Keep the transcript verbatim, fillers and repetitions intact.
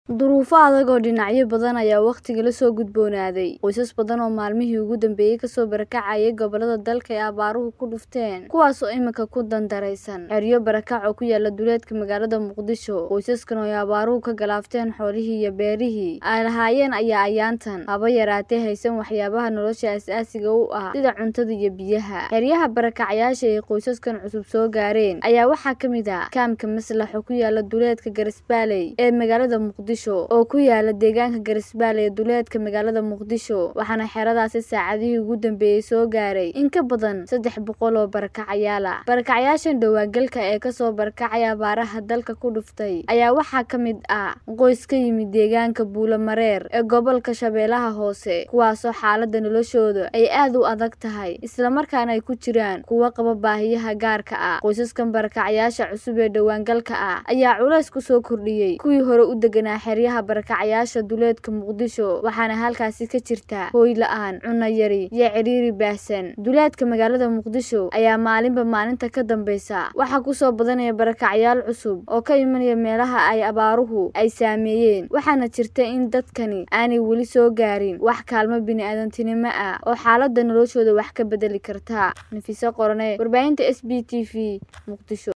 duruufo adag oo dhinacyo badan ayaa waqtiga la soo gudboonaaday. Qoysas badan oo maalmihii ugu dambeeyay ka soo barakacayay gobollada dalka ee abaaruhu ku dhufteen, kuwaas oo imika ku dandaraysan xeryo barakac oo ku yaala duleedka magaalada Muqdisho. Qoysaskan oo ay abaaruhu ka galaafteen xoolihii iyo beerihii ay lahaayeen ayaa ayaantan haba yaraatee haysan waxyaabaha nolosha aasaasiga u ah sida cuntada iyo biyaha. Xeryaha barakacayaasha ee qoysaskan cusub soo gaareen ayaa waxaa ka mid ah kaamka Maslax oo ku yaala duleedka Garisbaaley ee magaalada Muqdisho oo ku yaala deegaanka Garisbaaley ee duleedka magaalada Muqdisho, waxaana xeradaasi saacadihii ugu dambeeyay soo gaaray in ka badan saddex boqol oo barakacayaal ah. Barakacayaashan dhawaagalka ee ka soo barakacay abaaraha dalka ku dhuftay ayaa waxaa ka mid ah qoys ka yimid deegaanka Buulamareer ee gobolka Shabeellaha Hoose, kuwaasoo xaaladda noloshooda ay aad u adag tahay isla markaana ay ku jiraan kuwa qaba baahiyaha gaarka ah. Qoysaskan barakacayaasha cusub ee dhawaagalka ah ayaa culays ku soo kordhiyay kuwii hore u deganaa xeryaha barakacayaasha duleedka Muqdisho, waxaana halkaasi ka jirta hooy la'aan, cunno yari iyo ciriiri baahsan. Duleedka magaalada Muqdisho ayaa maalinba maalinta ka dambeysa waxaa ku soo badanaya barakacayaal cusub oo ka imanaya meelaha ay abaaruhu ay saameeyeen, waxaana jirta in dadkani aanay weli soo gaarin wax kaalmo bini'aadantinimo ah oo xaaladda noloshooda wax ka bedeli karta. Nafiso Qorone, warbaahinta S B T V, Muqdisho.